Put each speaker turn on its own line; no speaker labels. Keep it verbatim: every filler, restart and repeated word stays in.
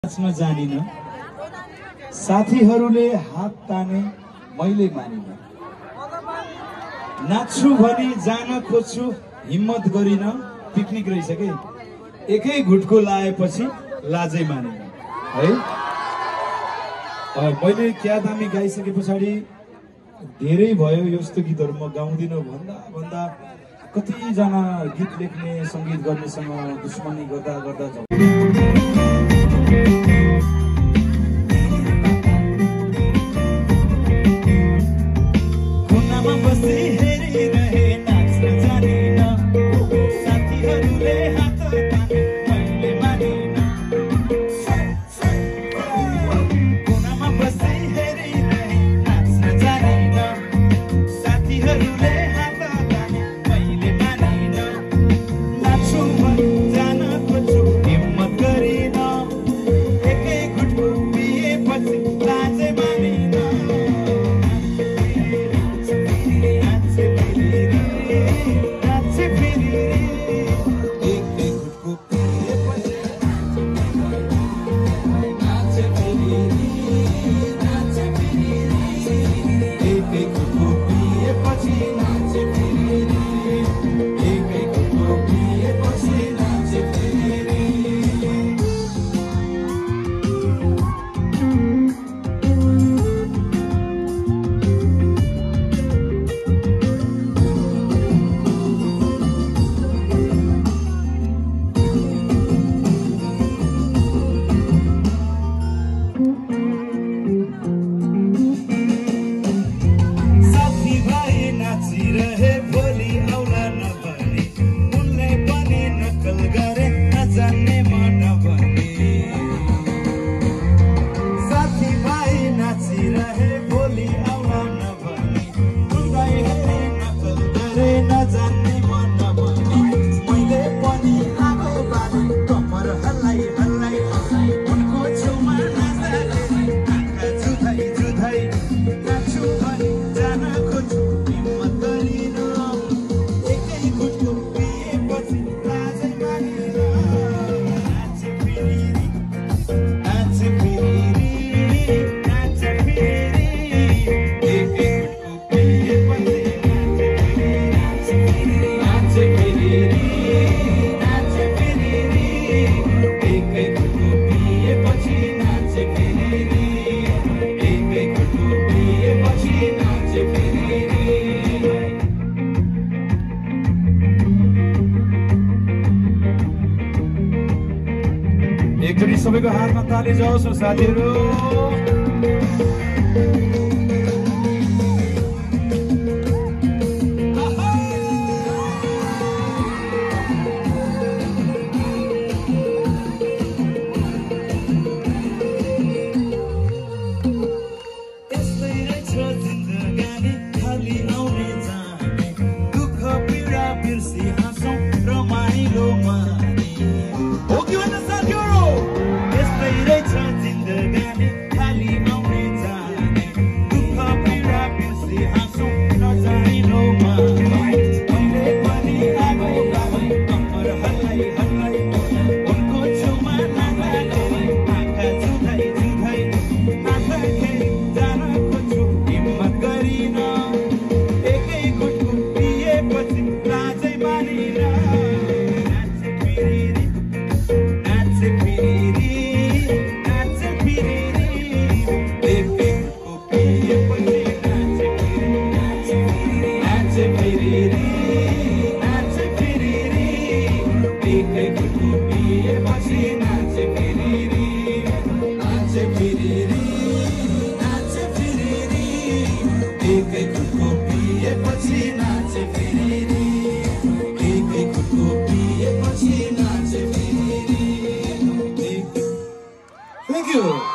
नाच्न जानिन, साथीहरूले हात ताने मैले मानिन। नाच्छु भनी जान खोज्छु हिम्मत गरिन, पिकनिक रहेछ के एकै घुटको लाएपछि लाजै मानिन है। मैले क्या दामी गाइसके पछाडि धेरै भयो यस्तो गीतहरू म गाउँदिन भन्दा भन्दा कतिजना गीत लेख्ने संगीत गर्नेसँग दुश्मनी गर्दा गर्दा एकचोटि सबैको हातमा ताली जाओस् साथीहरू। Thank you.